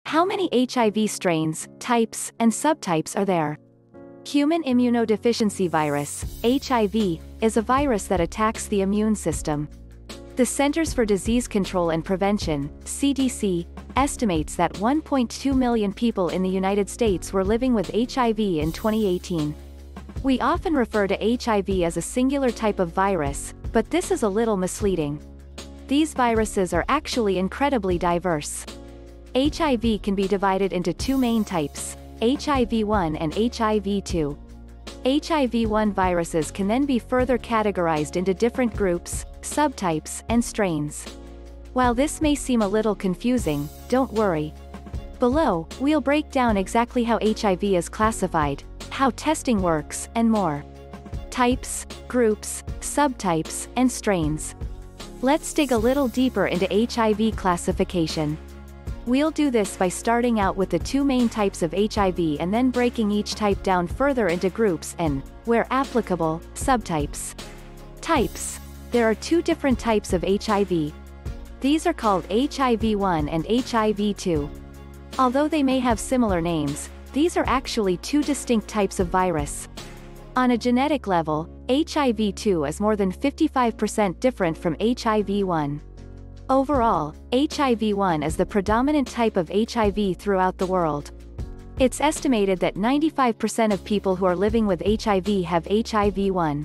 How many HIV strains, types, and subtypes are there? Human immunodeficiency virus, HIV, is a virus that attacks the immune system. The Centers for Disease Control and Prevention, CDC, estimates that 1.2 million people in the United States were living with HIV in 2018. We often refer to HIV as a singular type of virus, but this is a little misleading. These viruses are actually incredibly diverse. HIV can be divided into two main types, HIV-1 and HIV-2. HIV-1 viruses can then be further categorized into different groups, subtypes, and strains. While this may seem a little confusing, don't worry. Below, we'll break down exactly how HIV is classified, how testing works, and more. Types, groups, subtypes, and strains. Let's dig a little deeper into HIV classification. We'll do this by starting out with the two main types of HIV and then breaking each type down further into groups and, where applicable, subtypes. Types. There are two different types of HIV. These are called HIV-1 and HIV-2. Although they may have similar names, these are actually two distinct types of virus. On a genetic level, HIV-2 is more than 55% different from HIV-1. Overall, HIV-1 is the predominant type of HIV throughout the world. It's estimated that 95% of people who are living with HIV have HIV-1.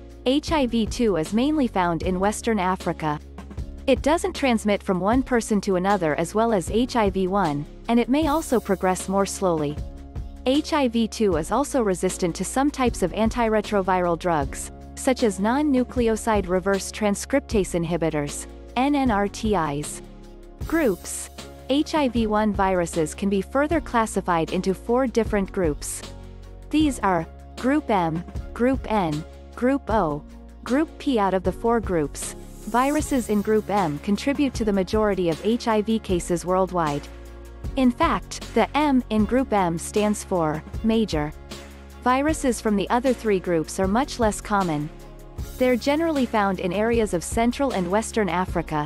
HIV-2 is mainly found in Western Africa. It doesn't transmit from one person to another as well as HIV-1, and it may also progress more slowly. HIV-2 is also resistant to some types of antiretroviral drugs, such as non-nucleoside reverse transcriptase inhibitors, NNRTIs. Groups. HIV-1 viruses can be further classified into four different groups. These are Group M, Group N, Group O, Group P. Out of the four groups, viruses in Group M contribute to the majority of HIV cases worldwide. In fact, the M in Group M stands for major. Viruses from the other three groups are much less common. They're generally found in areas of Central and Western Africa.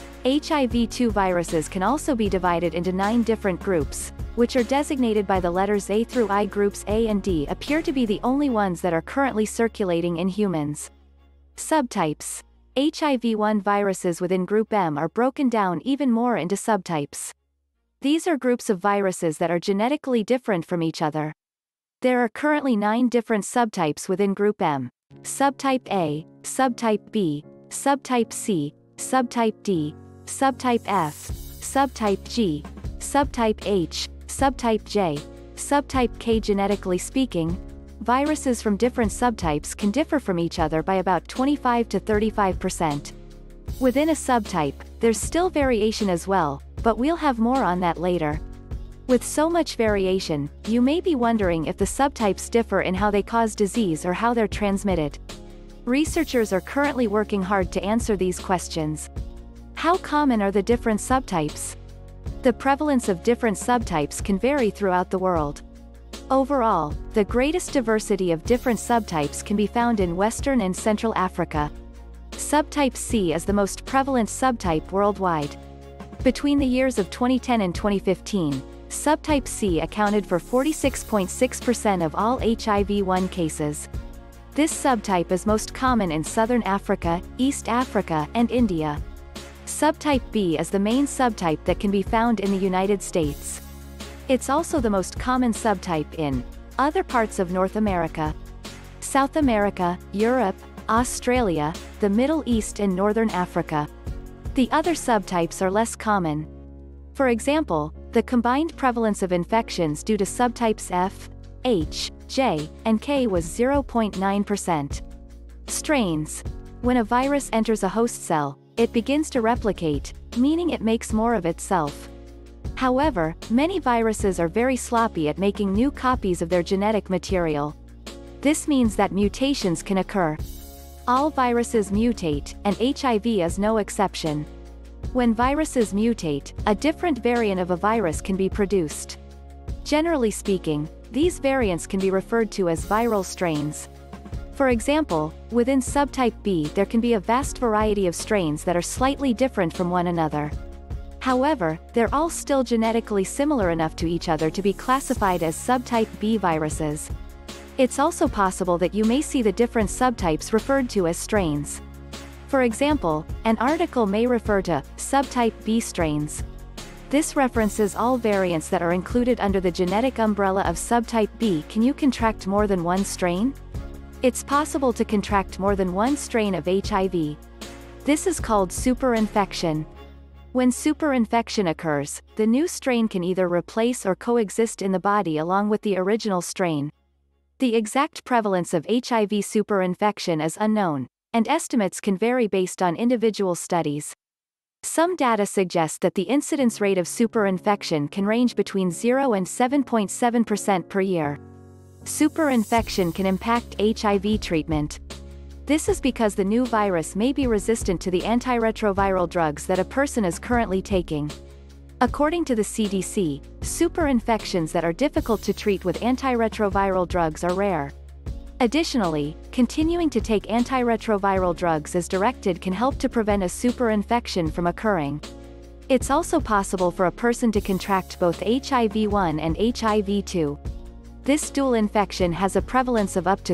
HIV-2 viruses can also be divided into 9 different groups, which are designated by the letters A through I. Groups A and D appear to be the only ones that are currently circulating in humans. Subtypes. HIV-1 viruses within Group M are broken down even more into subtypes. These are groups of viruses that are genetically different from each other. There are currently 9 different subtypes within Group M. Subtype A, Subtype B, Subtype C, Subtype D, Subtype F, Subtype G, Subtype H, Subtype J, Subtype K. Genetically speaking, viruses from different subtypes can differ from each other by about 25 to 35%. Within a subtype, there's still variation as well, but we'll have more on that later. With so much variation, you may be wondering if the subtypes differ in how they cause disease or how they're transmitted. Researchers are currently working hard to answer these questions. How common are the different subtypes? The prevalence of different subtypes can vary throughout the world. Overall, the greatest diversity of different subtypes can be found in Western and Central Africa. Subtype C is the most prevalent subtype worldwide. Between the years of 2010 and 2015, Subtype C accounted for 46.6% of all HIV-1 cases. This subtype is most common in Southern Africa, East Africa, and India. Subtype B is the main subtype that can be found in the United States. It's also the most common subtype in other parts of North America, South America, Europe, Australia, the Middle East and Northern Africa. The other subtypes are less common. For example, the combined prevalence of infections due to subtypes F, H, J, and K was 0.9%. Strains. When a virus enters a host cell, it begins to replicate, meaning it makes more of itself. However, many viruses are very sloppy at making new copies of their genetic material. This means that mutations can occur. All viruses mutate, and HIV is no exception. When viruses mutate, a different variant of a virus can be produced. Generally speaking, these variants can be referred to as viral strains. For example, within subtype B there can be a vast variety of strains that are slightly different from one another. However, they're all still genetically similar enough to each other to be classified as subtype B viruses. It's also possible that you may see the different subtypes referred to as strains. For example, an article may refer to subtype B strains. This references all variants that are included under the genetic umbrella of subtype B. Can you contract more than one strain? It's possible to contract more than one strain of HIV. This is called superinfection. When superinfection occurs, the new strain can either replace or coexist in the body along with the original strain. The exact prevalence of HIV superinfection is unknown, and estimates can vary based on individual studies. Some data suggest that the incidence rate of superinfection can range between 0 and 7.7% per year. Superinfection can impact HIV treatment. This is because the new virus may be resistant to the antiretroviral drugs that a person is currently taking. According to the CDC, superinfections that are difficult to treat with antiretroviral drugs are rare. Additionally, continuing to take antiretroviral drugs as directed can help to prevent a superinfection from occurring. It's also possible for a person to contract both HIV-1 and HIV-2. This dual infection has a prevalence of up to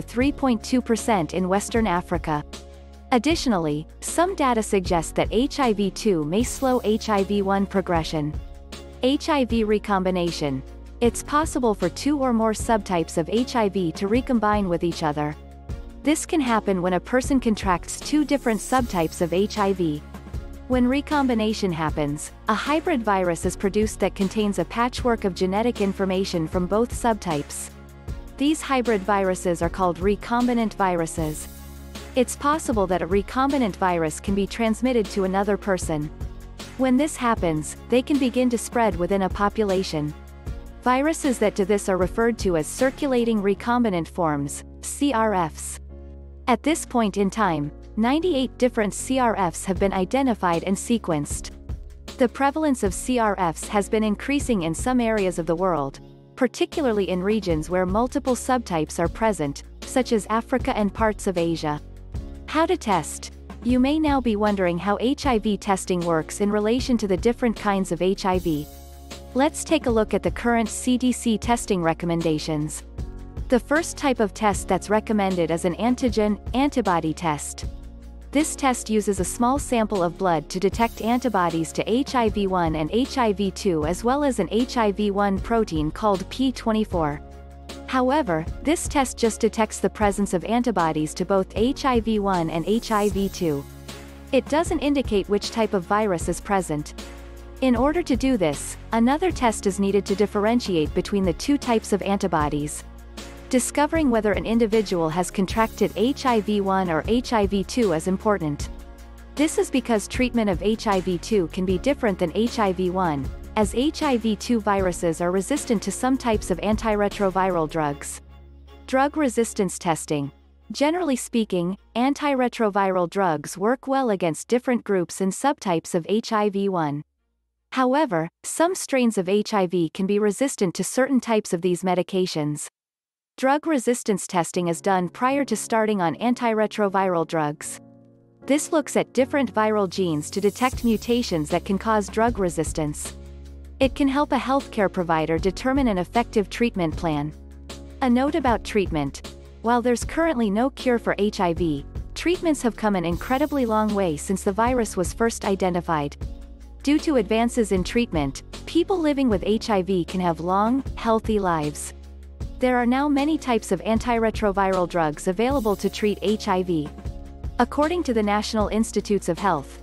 3.2% in Western Africa. Additionally, some data suggest that HIV-2 may slow HIV-1 progression. HIV recombination. It's possible for two or more subtypes of HIV to recombine with each other. This can happen when a person contracts two different subtypes of HIV. When recombination happens, a hybrid virus is produced that contains a patchwork of genetic information from both subtypes. These hybrid viruses are called recombinant viruses. It's possible that a recombinant virus can be transmitted to another person. When this happens, they can begin to spread within a population. Viruses that do this are referred to as circulating recombinant forms, CRFs. At this point in time, 98 different CRFs have been identified and sequenced. The prevalence of CRFs has been increasing in some areas of the world, particularly in regions where multiple subtypes are present, such as Africa and parts of Asia. How to test? You may now be wondering how HIV testing works in relation to the different kinds of HIV. Let's take a look at the current CDC testing recommendations. The first type of test that's recommended is an antigen-antibody test. This test uses a small sample of blood to detect antibodies to HIV-1 and HIV-2 as well as an HIV-1 protein called P24. However, this test just detects the presence of antibodies to both HIV-1 and HIV-2. It doesn't indicate which type of virus is present. In order to do this, another test is needed to differentiate between the two types of antibodies. Discovering whether an individual has contracted HIV-1 or HIV-2 is important. This is because treatment of HIV-2 can be different than HIV-1, as HIV-2 viruses are resistant to some types of antiretroviral drugs. Drug resistance testing. Generally speaking, antiretroviral drugs work well against different groups and subtypes of HIV-1. However, some strains of HIV can be resistant to certain types of these medications. Drug resistance testing is done prior to starting on antiretroviral drugs. This looks at different viral genes to detect mutations that can cause drug resistance. It can help a healthcare provider determine an effective treatment plan. A note about treatment. While there's currently no cure for HIV, treatments have come an incredibly long way since the virus was first identified. Due to advances in treatment, people living with HIV can have long, healthy lives. There are now many types of antiretroviral drugs available to treat HIV. According to the National Institutes of Health,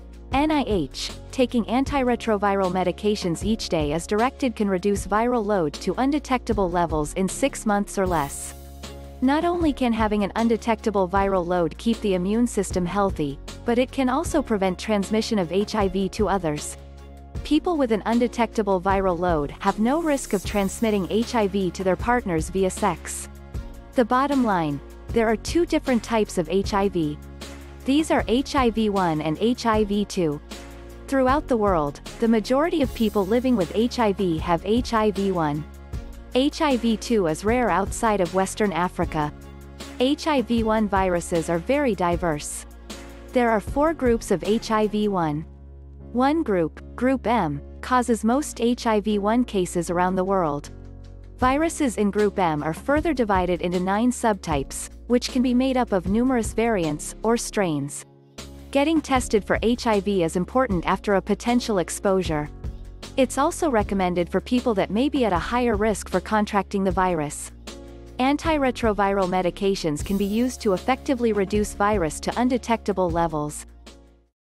NIH, taking antiretroviral medications each day as directed can reduce viral load to undetectable levels in 6 months or less. Not only can having an undetectable viral load keep the immune system healthy, but it can also prevent transmission of HIV to others. People with an undetectable viral load have no risk of transmitting HIV to their partners via sex. The bottom line, there are two different types of HIV. These are HIV-1 and HIV-2. Throughout the world, the majority of people living with HIV have HIV-1. HIV-2 is rare outside of Western Africa. HIV-1 viruses are very diverse. There are 4 groups of HIV-1. One group, Group M, causes most HIV-1 cases around the world. Viruses in Group M are further divided into 9 subtypes, which can be made up of numerous variants, or strains. Getting tested for HIV is important after a potential exposure. It's also recommended for people that may be at a higher risk for contracting the virus. Antiretroviral medications can be used to effectively reduce virus to undetectable levels.